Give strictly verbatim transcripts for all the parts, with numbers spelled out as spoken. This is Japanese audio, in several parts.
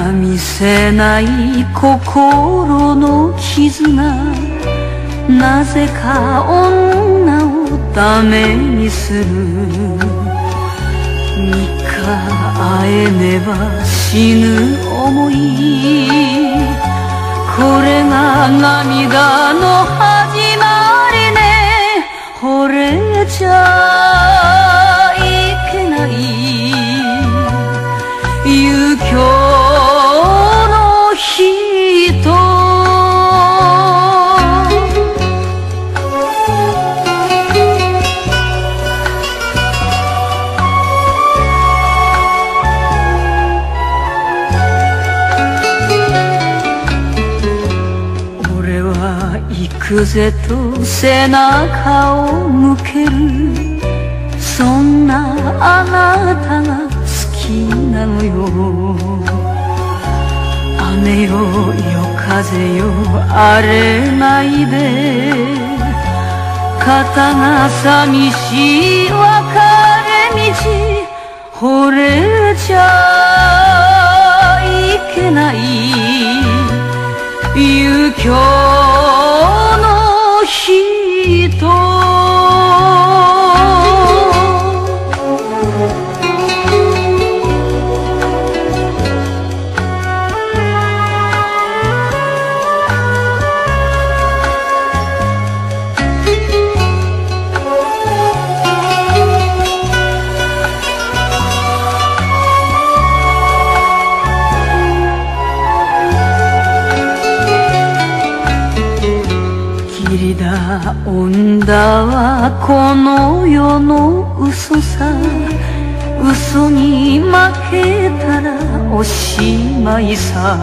ゃ見せない心の傷がなぜか女をダメにする。三日会えねば死ぬ想い、これが涙の始まりね。惚れちゃいけない遊興の人。俺は行くぜと背中を向ける。そんなあなたが好きなのよ。雨よ夜風よ荒れないで、肩が寂しい別れ道。惚れちゃいけない遊興の人。霧だ女はこの世の嘘さ。嘘に負けたらおしまいさ。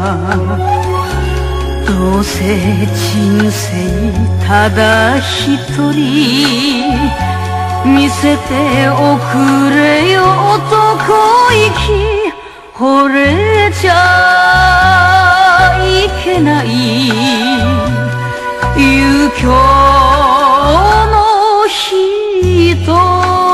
どうせ人生ただ一人、見せておくれよ男息。惚れちゃいけない遊興の人。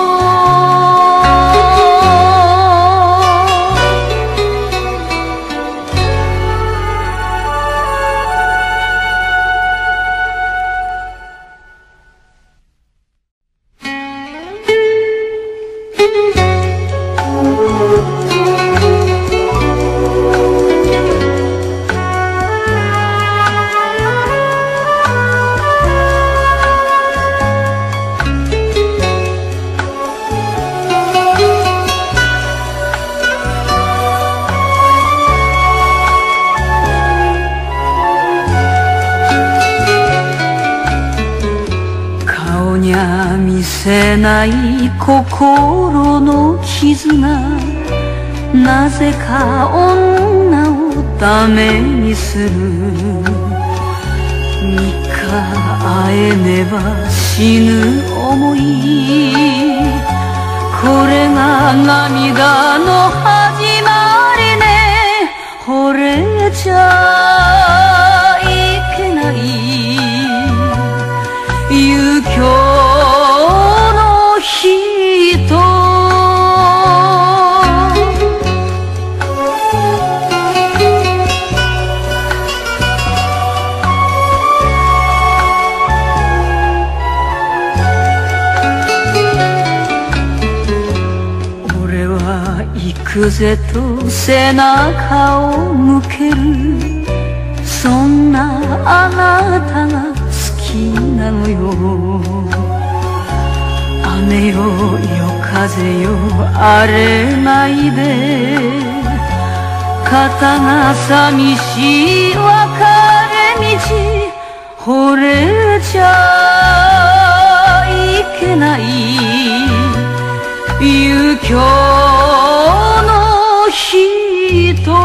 見せない心の傷がなぜか女をダメにする。三日会えねば死ぬ想い、これが涙の始まりね。惚れちゃいけない遊興人。俺は行くぜと背中を向ける。そんなあなたが好きなのよ。雨よ夜風よ荒れないで、肩が寂しい別れ道。惚れちゃいけない遊興の人。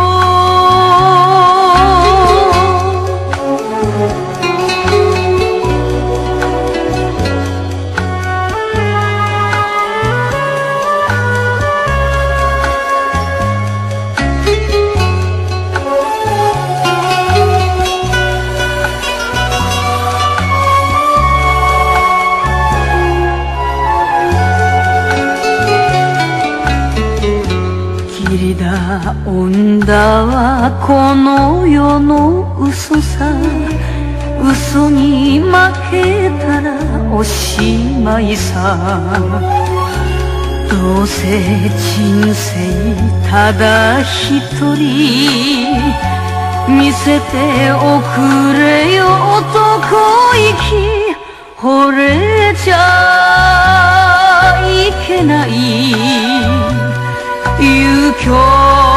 はこの世の嘘さ嘘に負けたらおしまいさどうせ人生ただ一人見せておくれよ男息惚れちゃいけない勇気